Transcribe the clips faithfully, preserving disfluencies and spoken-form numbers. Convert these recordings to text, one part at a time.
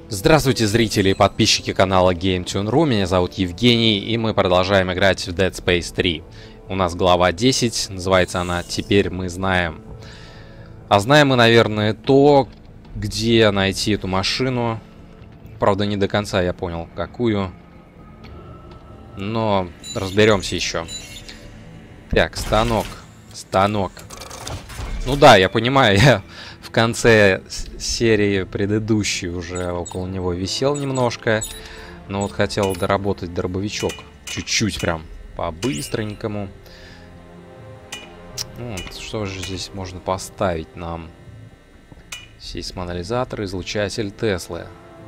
Здравствуйте, зрители и подписчики канала GameTune.ru, меня зовут Евгений, и мы продолжаем играть в Dead Space три. У нас глава десять, называется она «Теперь мы знаем». А знаем мы, наверное, то, где найти эту машину. Правда, не до конца я понял, какую. Но разберемся еще. Так, станок. Станок. Ну да, я понимаю, я в конце серии предыдущей уже около него висел немножко. Но вот хотел доработать дробовичок. Чуть-чуть прям по-быстренькому. Вот, что же здесь можно поставить нам? Сейсмоанализатор, излучатель Теслы.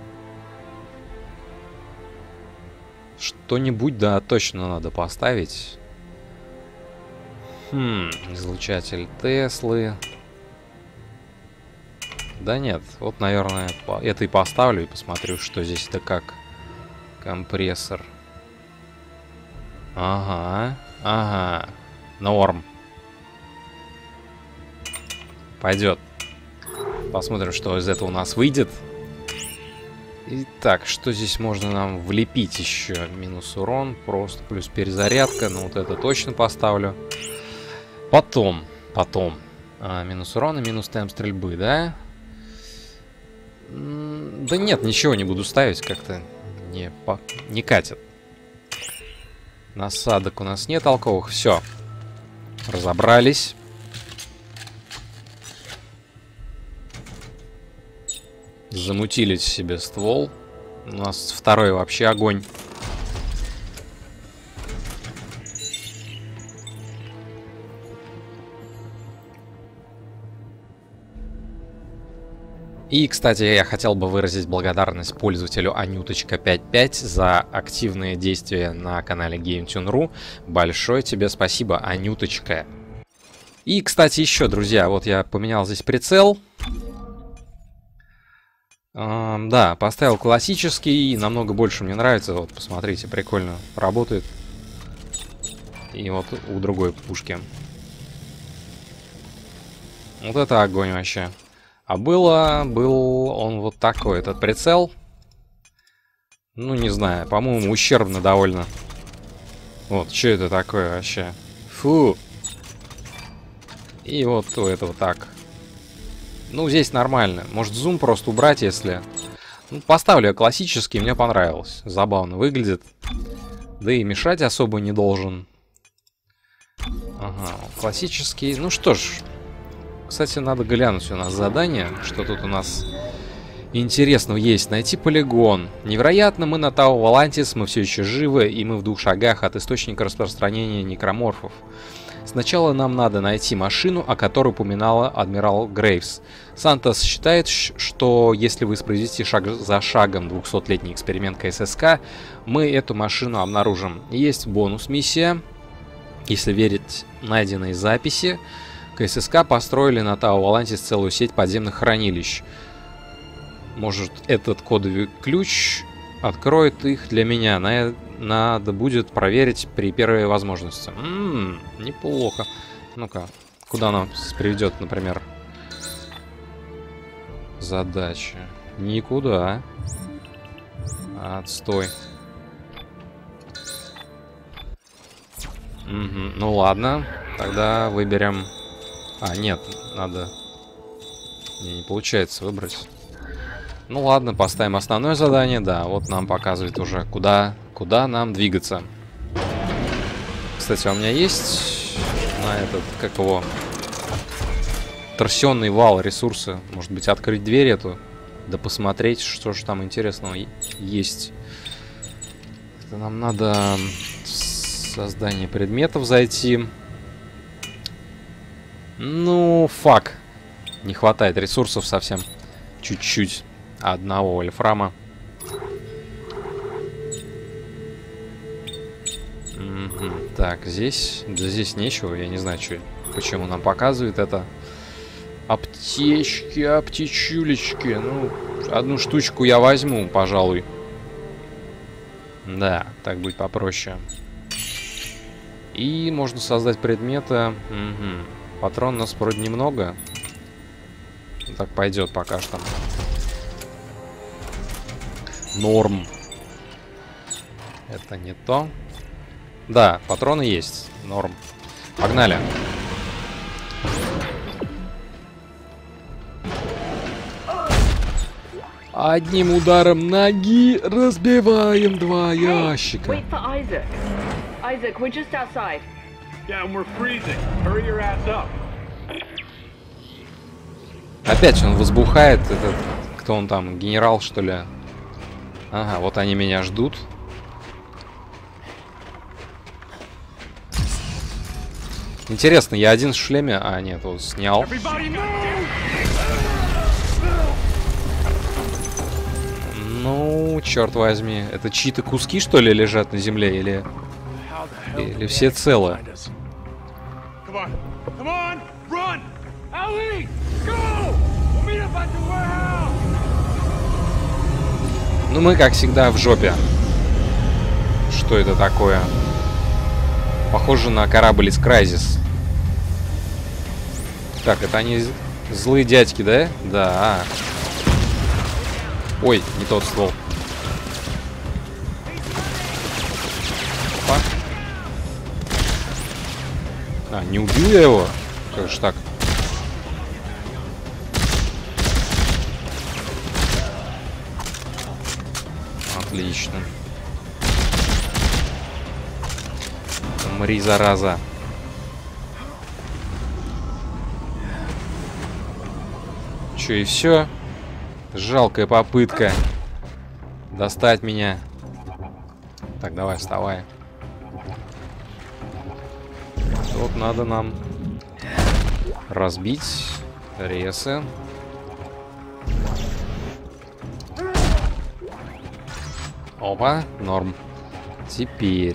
Что-нибудь, да, точно надо поставить. Хм, излучатель Теслы. Да нет, вот, наверное, это и поставлю и посмотрю, что здесь да как. Компрессор. Ага, ага. Норм. Пойдет. Посмотрим, что из этого у нас выйдет. Итак, что здесь можно нам влепить еще? Минус урон, просто плюс перезарядка. Ну, вот это точно поставлю. Потом, потом. А, минус урон и минус темп стрельбы, да? М да нет, ничего не буду ставить, как-то не, по не катит. Насадок у нас нет толковых. Все. Разобрались. Замутили себе ствол. У нас второй вообще огонь. И, кстати, я хотел бы выразить благодарность пользователю Анюточка пять пять за активные действия на канале GameTune.ru. Большое тебе спасибо, Анюточка. И, кстати, еще, друзья, вот я поменял здесь прицел. Uh, да, поставил классический, намного больше мне нравится. Вот, посмотрите, прикольно работает. И вот у другой пушки. Вот это огонь вообще. А было, был он вот такой, этот прицел. Ну, не знаю, по-моему, ущербно довольно. Вот, что это такое вообще? Фу. И вот у этого так. Ну, здесь нормально. Может, зум просто убрать, если... Ну, поставлю я классический, мне понравилось. Забавно выглядит. Да и мешать особо не должен. Ага, классический. Ну что ж. Кстати, надо глянуть у нас задание. Что тут у нас интересного есть. Найти полигон. Невероятно, мы на Тау Валантис, мы все еще живы, и мы в двух шагах от источника распространения некроморфов. Сначала нам надо найти машину, о которой упоминала адмирал Грейвс. Сантос считает, что если вы воспроизведете шаг за шагом двухсотлетний эксперимент КССК, мы эту машину обнаружим. Есть бонус-миссия. Если верить найденной записи, КССК построили на Тау Валантис целую сеть подземных хранилищ. Может, этот кодовый ключ откроет их для меня. На Надо будет проверить при первой возможности. Ммм, неплохо. Ну-ка, куда нам приведет, например, задача? Никуда. Отстой. Угу, ну ладно, тогда выберем... А, нет, надо... Не, не получается выбрать. Ну ладно, поставим основное задание. Да, вот нам показывает уже, куда... Куда нам двигаться. Кстати, у меня есть на этот, как его, торсионный вал ресурсы. Может быть, открыть дверь эту, да посмотреть, что же там интересного есть. Это нам надо в создание предметов зайти. Ну, фак. Не хватает ресурсов совсем. Чуть-чуть. Одного вольфрама. Так, здесь... Да здесь нечего, я не знаю, что, почему нам показывает это. Аптечки, аптечулечки. Ну, одну штучку я возьму, пожалуй. Да, так будет попроще. И можно создать предметы. Угу. Патрон у нас вроде немного. Так пойдет пока что. Норм. Это не то. Да, патроны есть. Норм. Погнали. Одним ударом ноги разбиваем два ящика. Wait for Isaac. Isaac, we're just outside. Yeah, and we're freezing. Hurry your ass up. Опять он возбухает, этот, кто он там, генерал, что ли? Ага, вот они меня ждут. Интересно, я один в шлеме? А, нет, вот снял. Ну, черт возьми. Это чьи-то куски, что ли, лежат на земле? Или, или все целы? Ну, мы, как всегда, в жопе. Что это такое? Похоже на корабль из Crysis. Так, это они злые дядьки, да? Да. Ой, не тот ствол. Опа. А, не убил я его? Как же так? Отлично. Умри, зараза. Чё, и все? Жалкая попытка достать меня. Так, давай, вставай. Тут надо нам разбить ресы. Опа, норм. Теперь.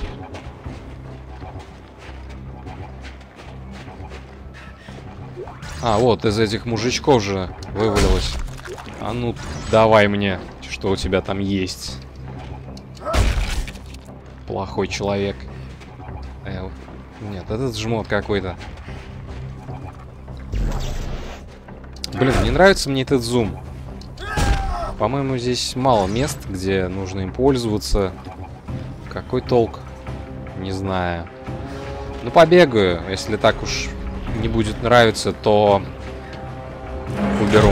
А, вот из этих мужичков же вывалилось. А ну, давай мне, что у тебя там есть. Плохой человек. Э, нет, этот жмот какой-то. Блин, не нравится мне этот зум. По-моему, здесь мало мест, где нужно им пользоваться. Какой толк? Не знаю. Ну, побегаю. Если так уж не будет нравиться, то уберу.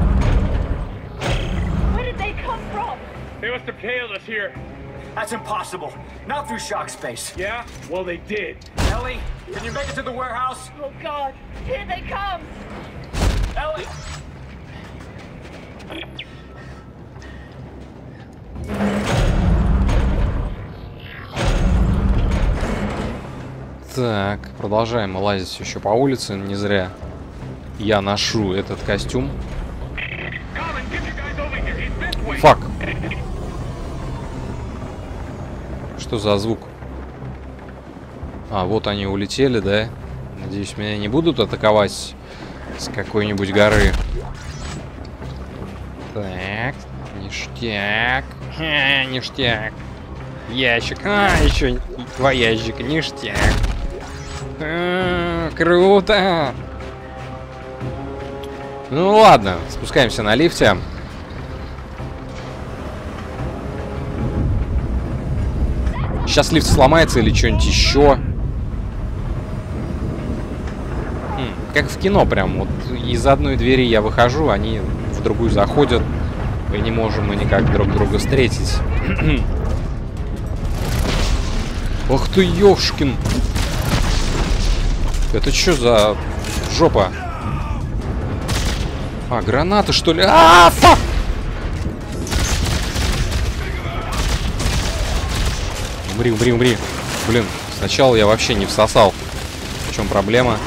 That's impossible. Not through shock space. Yeah? Well, they did. Ellie, can you make it to the warehouse? Oh God, here they come! Ellie! Так, продолжаем лазить еще по улице. Не зря я ношу этот костюм. Фак. Что за звук? А, вот они улетели, да? Надеюсь, меня не будут атаковать с какой-нибудь горы. Так, ништяк. Ха, ништяк. Ящик. А, еще два ящика. Ништяк. А, круто. Ну ладно, спускаемся на лифте. Сейчас лифт сломается или что-нибудь еще. Хм, как в кино прям. Вот из одной двери я выхожу, они в другую заходят. И не можем мы никак друг друга встретить. Ох ты, ёшкин. Это что за жопа? А, гранаты, что ли? А, фак! Умри, умри, умри. Блин, сначала я вообще не всосал. В чем проблема?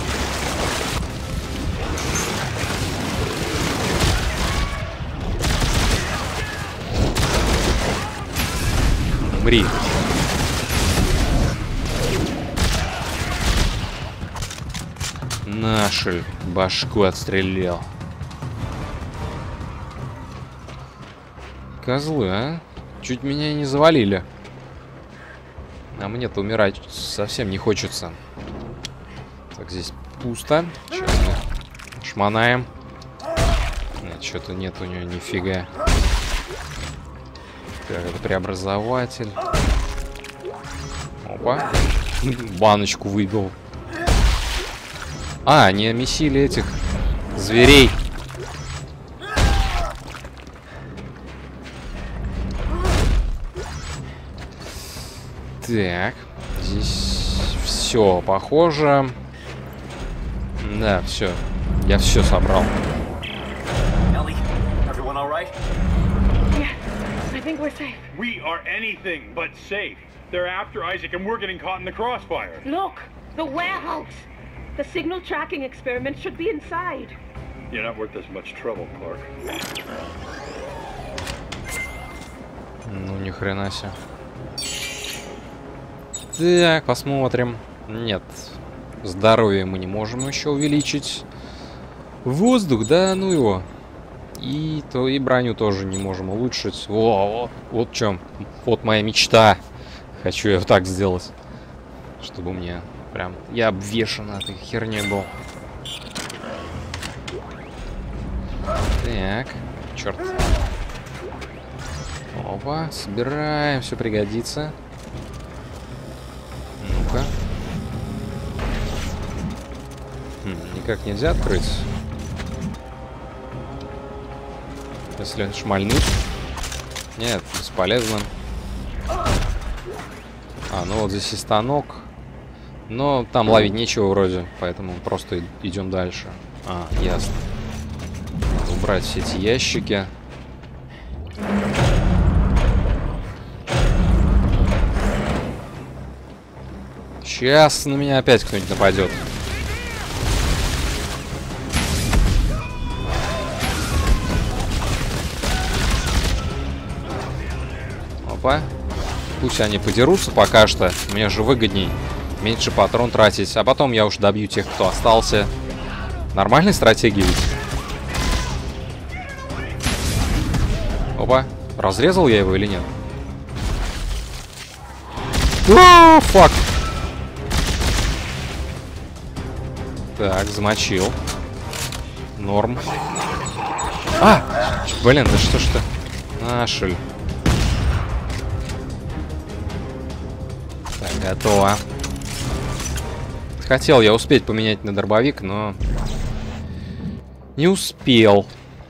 Умри. Наши башку отстрелял. Козлы, а? Чуть меня и не завалили. А мне-то умирать совсем не хочется. Так, здесь пусто. Сейчас мы шманаем. Нет, что-то нет у нее нифига. Так, это преобразователь. Опа. Баночку выбил. А, они месили этих зверей. Так, здесь все похоже. Да, все. Я все собрал. Ellie, everyone all right? Yeah, I think we're safe. We are anything but safe. They're after Isaac and we're getting caught in the crossfire. Look, the warehouse. The signal tracking experiment should be inside. You're not worth as much trouble, Clark. Ну, ни хрена себе. Так, посмотрим. Нет. Здоровье мы не можем еще увеличить. Воздух, да, ну его. И то и броню тоже не можем улучшить. Во, вот, вот в чем. Вот моя мечта. Хочу я вот так сделать. Чтобы мне прям... Я обвешан этой херней был. Так. Черт. Опа. Собираем. Все пригодится. Ну-ка. Хм, никак нельзя открыть. Если шмальнуть. Нет, бесполезно. А, ну вот здесь и станок. Но там ловить нечего вроде, поэтому просто идем дальше. А, ясно. Убрать все эти ящики. Сейчас на меня опять кто-нибудь нападет. Опа. Пусть они подерутся пока что. Мне же выгодней меньше патрон тратить. А потом я уж добью тех, кто остался. Нормальная стратегия ведь. Опа. Разрезал я его или нет? О, фак. Так, замочил. Норм. А! Блин, да что ж ты? Нашель. Так, готово. Хотел я успеть поменять на дробовик, но не успел.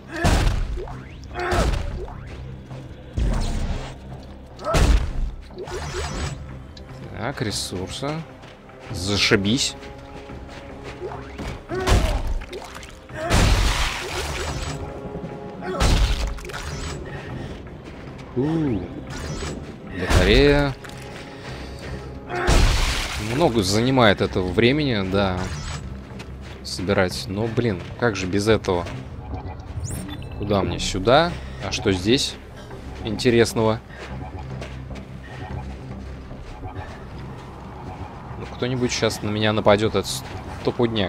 Так, ресурсы. Зашибись. У-у-у. Батарея. Много занимает этого времени, да, собирать. Но, блин, как же без этого? Куда мне? Сюда? А что здесь интересного? Ну, кто-нибудь сейчас на меня нападет, это стопудняк.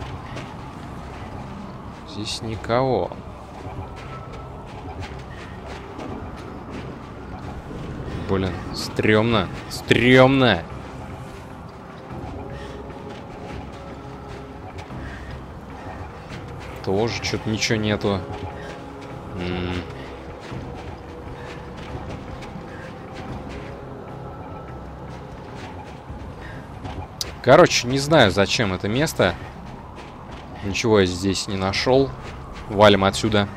Здесь никого. Блин, стрёмно, стрёмно. Тоже что-то ничего нету. М-м. Короче, не знаю, зачем это место. Ничего я здесь не нашел. Валим отсюда.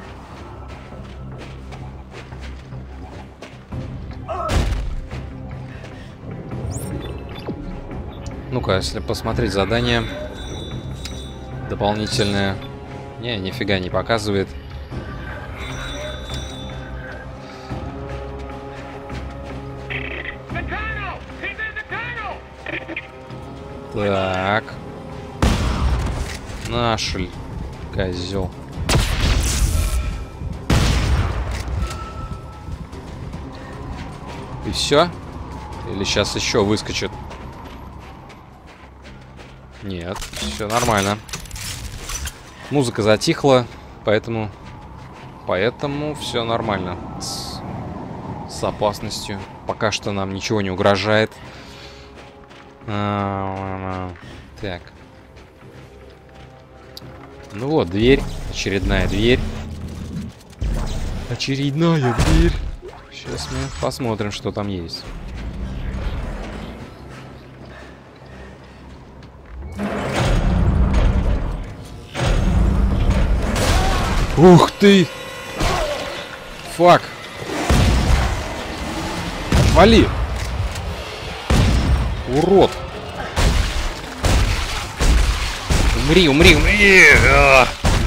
Ну-ка, если посмотреть задание дополнительное. Не, нифига не показывает. Так. Нашли. Козел. И все? Или сейчас еще выскочит? Нет, все нормально. Музыка затихла, поэтому... Поэтому все нормально. С... С опасностью. Пока что нам ничего не угрожает. А-а-а. Так. Ну вот, дверь. Очередная дверь. Очередная дверь. Сейчас мы посмотрим, что там есть. Ух ты! Фак! Вали! Урод! Умри, умри, умри! А!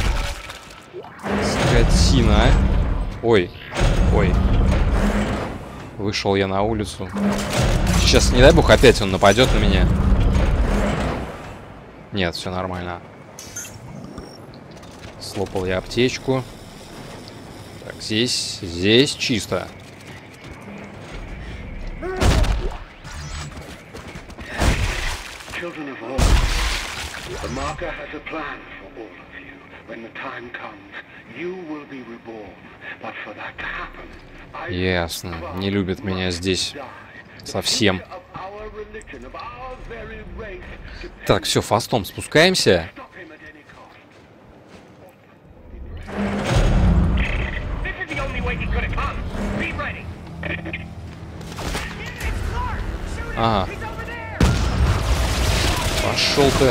Скотина, а! Ой, ой. Вышел я на улицу. Сейчас, не дай бог, опять он нападет на меня. Нет, все нормально. Слопал я аптечку. Так, здесь, здесь чисто. Ясно. Не любит меня здесь совсем. Так, все, фастом спускаемся. Ага. Пошел ты.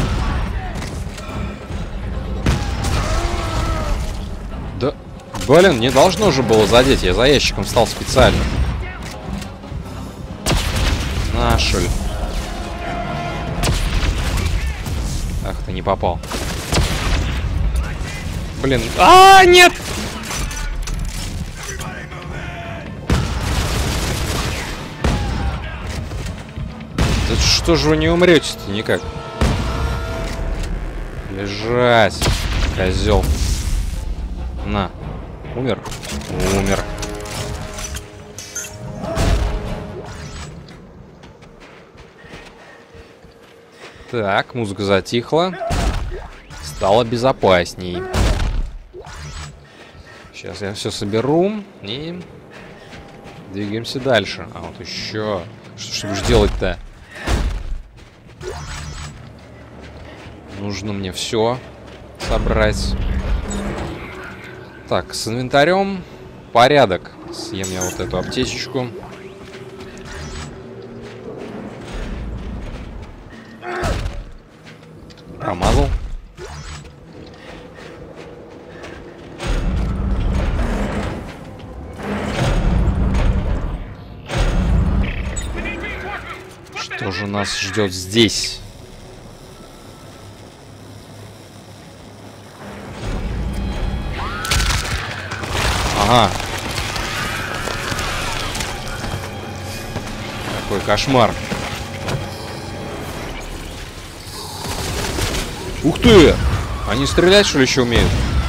Да, блин, не должно же было задеть. Я за ящиком встал специально. Нашель. Ах, ты не попал. Блин. А, нет! Да что же вы не умрете-то никак? Лежать, козел. На. Умер? Умер. Так, музыка затихла. Стало безопасней. Сейчас я все соберу и двигаемся дальше. А вот еще. Что ж ты будешь делать-то? Нужно мне все собрать. Так, с инвентарем порядок. Съем я вот эту аптечечку. Промазал. Что же нас ждет здесь? Ага. Какой кошмар. Ух ты! Они стрелять, что ли, еще умеют?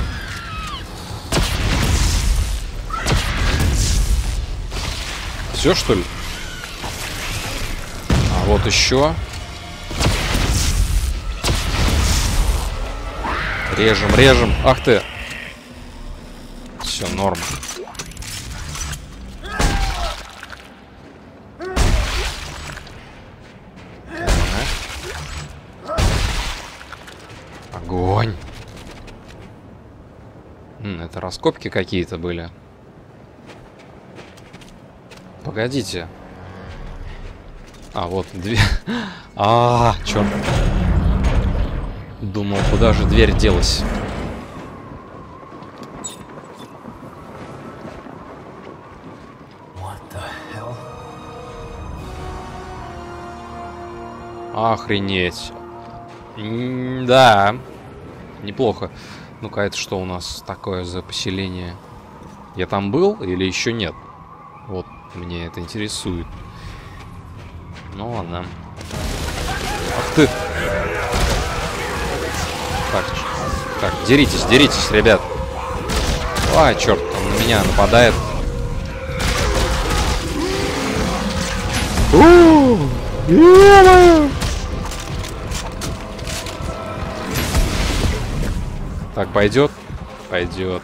Все, что ли? А вот еще. Режем, режем. Ах ты! Все, норм. Огонь. М, это раскопки какие-то были. Погодите. А, вот две. А, черт. Думал, куда же дверь делась. Охренеть. М, да. Неплохо. Ну-ка, это что у нас такое за поселение? Я там был или еще нет? Вот, мне это интересует. Ну ладно. Ах ты. Так, так, деритесь, деритесь, ребят. А, черт, он на меня нападает. У-у-у! Так, пойдет? Пойдет.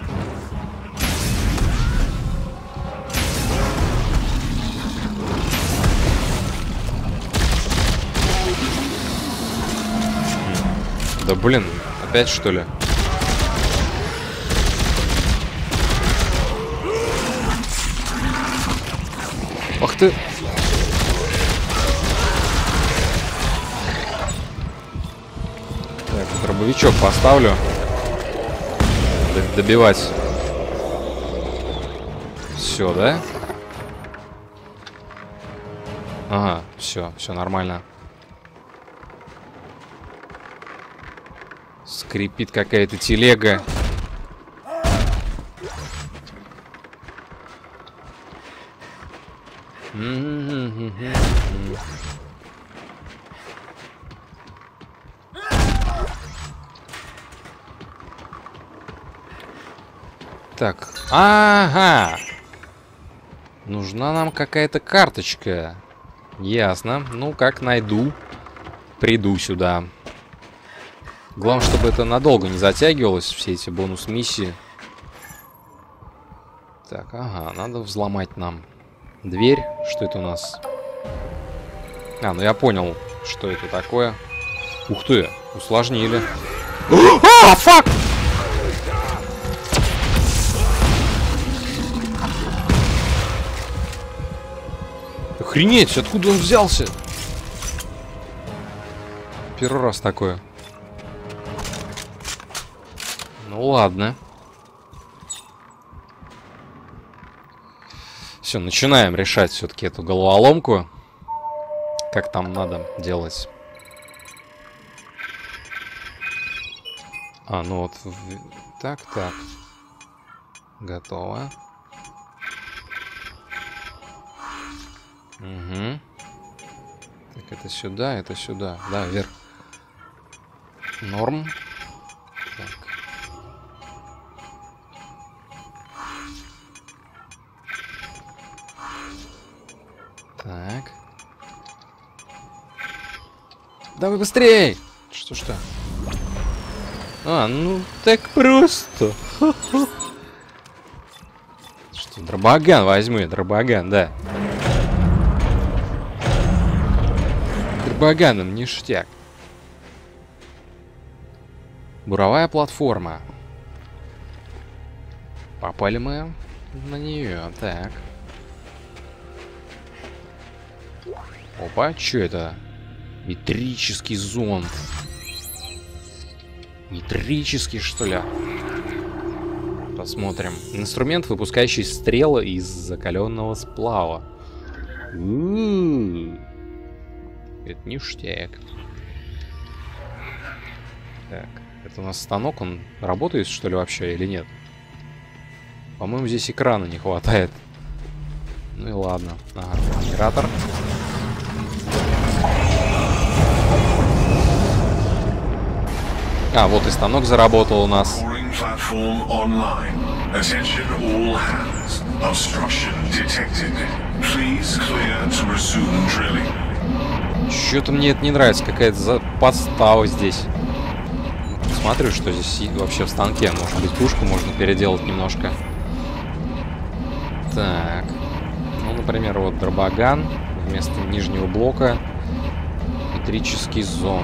Да блин, опять что ли? Ах ты! Так, дробовичок поставлю. Добивать. Все, да? Ага, все, все нормально. Скрипит какая-то телега. Так, ага. Нужна нам какая-то карточка. Ясно. Ну, как найду, приду сюда. Главное, чтобы это надолго не затягивалось, все эти бонус-миссии. Так, ага, надо взломать нам дверь. Что это у нас? А, ну я понял, что это такое. Ух ты, усложнили. А, фак! Охренеть, откуда он взялся? Первый раз такое. Ну ладно. Все, начинаем решать все-таки эту головоломку. Как там надо делать? А, ну вот. Так, так. Готово. Угу. Так, это сюда, это сюда. Да, вверх. Норм. Так. Так. Давай быстрей! Что, что? А, ну так просто. Что, дробоган возьму, дробоган, да. Дробоганом ништяк. Буровая платформа. Попали мы на нее. Так. Опа, что это? Метрический зонд. Метрический, что ли? Посмотрим. Инструмент, выпускающий стрелы из закаленного сплава. У-у-у. Это ништяк. Так, это у нас станок, он работает, что ли, вообще, или нет? По-моему, здесь экрана не хватает. Ну и ладно. Ага, генератор. А, вот и станок заработал у нас. Чё-то мне это не нравится, какая-то за... подстава здесь. Смотрю, что здесь вообще в станке. Может быть, пушку можно переделать немножко. Так. Ну, например, вот дробоган. Вместо нижнего блока метрический зонд.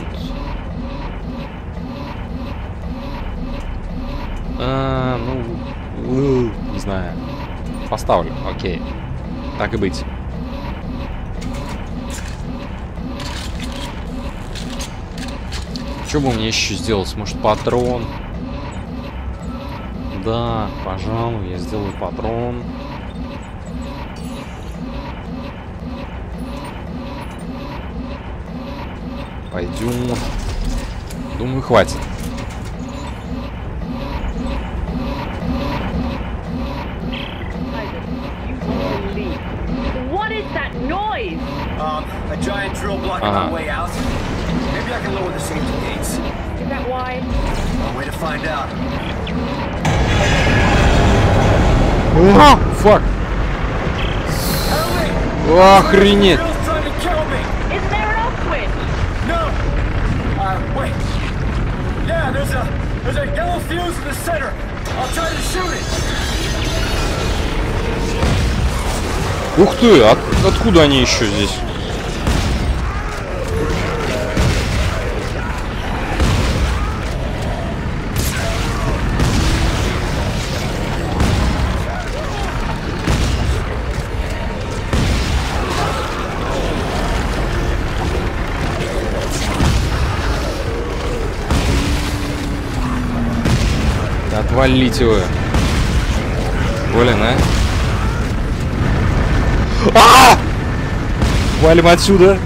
А, ну, не знаю. Поставлю, окей. Так и быть. Что бы мне еще сделать? Может, патрон? Да, пожалуй, я сделаю патрон. Пойдем. Думаю, хватит. Um, a giant drill blocking Uh-huh. our way out. Maybe I can lower the safety gates. Is that why? No way to find out. О, фак! Hurry! Охренеть! Drill's trying to kill me. Isn't there an off switch? No. Uh, wait. Yeah, there's a there's a yellow fuse in the center. I'll try to shoot it. Ух ты! От, откуда они еще здесь? Валите вы. Блин, а? А! Валим отсюда.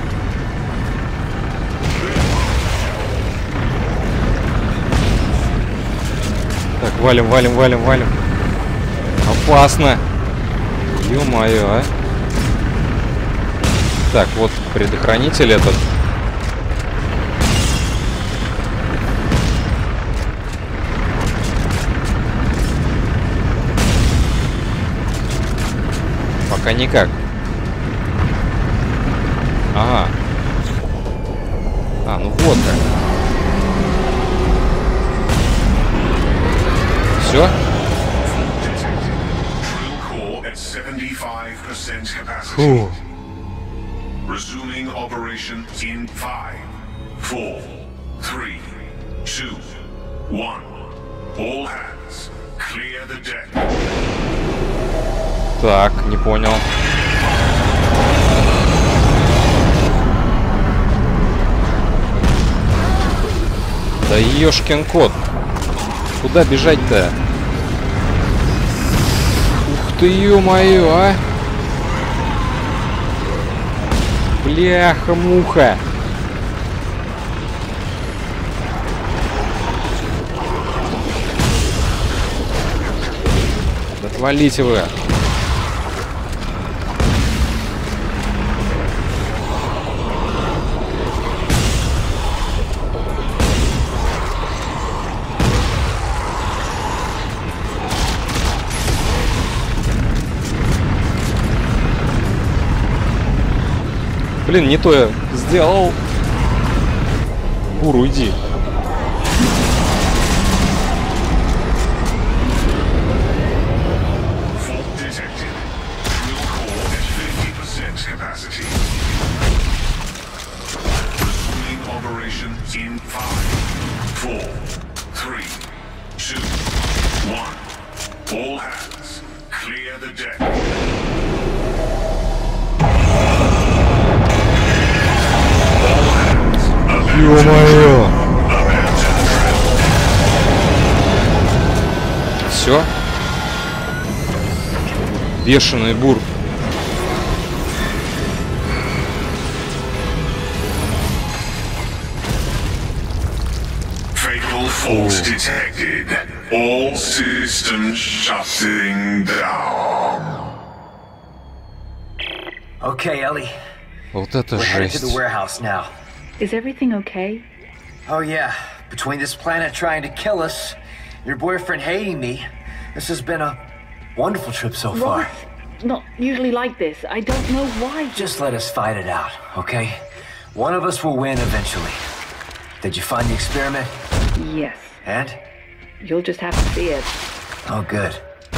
Так, валим, валим, валим, валим. Опасно. Ё-моё, а. Так, вот предохранитель этот. Пока никак. Ага. А, ну вот как. Все? Фу. Resuming operation in five, four, three, two, one. All hands, clear the deck. Так, не понял. Да ёшкин кот. Куда бежать-то? Ух ты, ё-моё, а! Бляха-муха! Отвалите вы! Блин, не то я сделал. Бур, уйди. Ё-моё! Все? Бешеный бур. Fatal fault detected. All systems shutting down. Okay, Ellie. Вот это We're headed to жесть. the warehouse now. Is everything okay? Oh yeah, between this planet trying to kill us, your boyfriend hating me, this has been a wonderful trip so far. Robert's not usually like this. I don't know why. Just let us fight it out, okay? One of us will win eventually. Did you find the experiment? Yes. And? You'll just have to see it. Oh, good.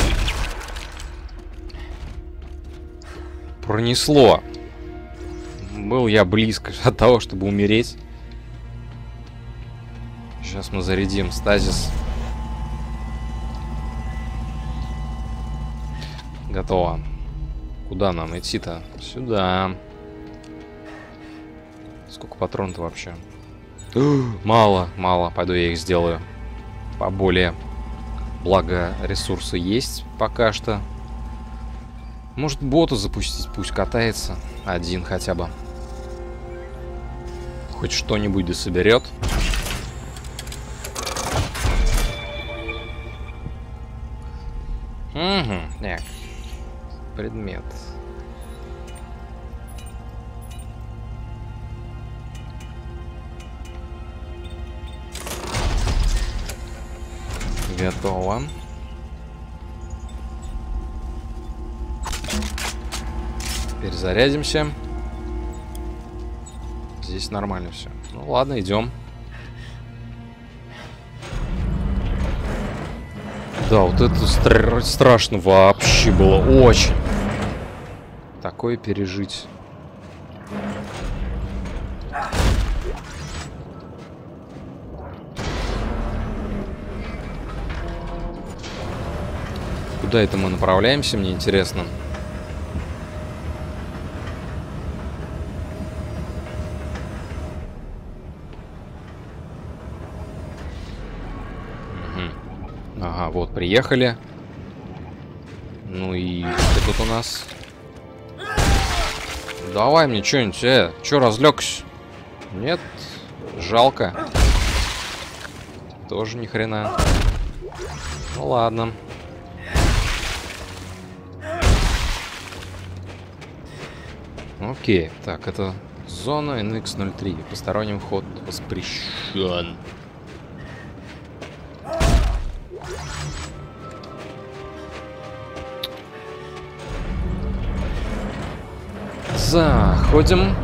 Пронесло. Был я близко от того, чтобы умереть. Сейчас мы зарядим стазис. Готово. Куда нам идти-то? Сюда. Сколько патронов вообще? Мало, мало. Пойду я их сделаю поболее. Благо ресурсы есть пока что. Может, бота запустить, пусть катается. Один хотя бы. Хоть что-нибудь да соберет. Угу, так. Предмет. Готово. Перезарядимся. Здесь нормально все. Ну ладно, идем. Да, вот это стра- страшно вообще было. Очень. Такое пережить. Куда это мы направляемся, мне интересно. Ага. Ага, вот, приехали. Ну и что тут у нас? Давай мне что-нибудь, э, чё разлегся? Нет, жалко. Тоже ни хрена. Ну ладно. Окей, так, это зона эн икс ноль три. Посторонним вход воспрещен. Заходим.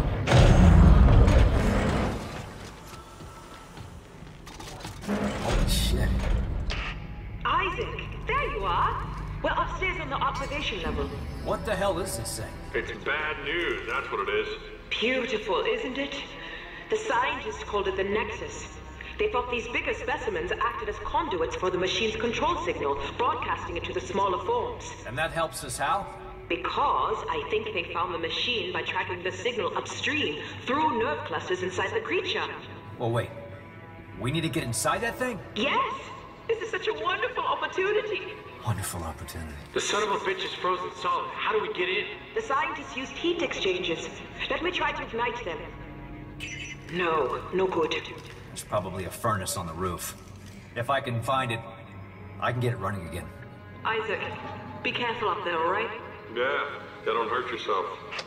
Isaac, there you are. We're upstairs on the observation level. What the hell is this thing? It's bad news, that's what it is. Beautiful, isn't it? The scientists called it the Nexus. They thought these bigger specimens acted as conduits for the machine's control signal, broadcasting it to the smaller forms. And that helps us how? Because I think they found the machine by tracking the signal upstream through nerve clusters inside the creature. Well, wait. We need to get inside that thing? Yes! This is such a wonderful opportunity. Wonderful opportunity. The son of a bitch is frozen solid. How do we get in? The scientists used heat exchangers. Let me try to ignite them. No, no good. There's probably a furnace on the roof. If I can find it, I can get it running again. Isaac, be careful up there, all right? Yeah, yeah, don't hurt yourself.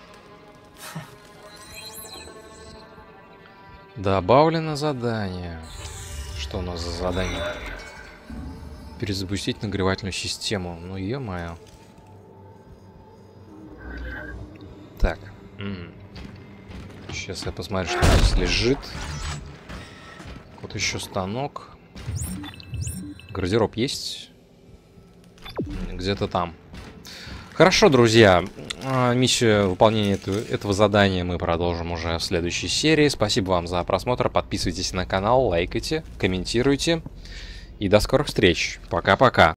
Добавлено задание. Что у нас за задание? Перезапустить нагревательную систему. Ну, ё-моё. Так. М-м. Сейчас я посмотрю, что здесь лежит. Вот еще станок. Гардероб есть? Где-то там. Хорошо, друзья. Миссию выполнения этого, этого задания мы продолжим уже в следующей серии. Спасибо вам за просмотр. Подписывайтесь на канал, лайкайте, комментируйте. И до скорых встреч. Пока-пока.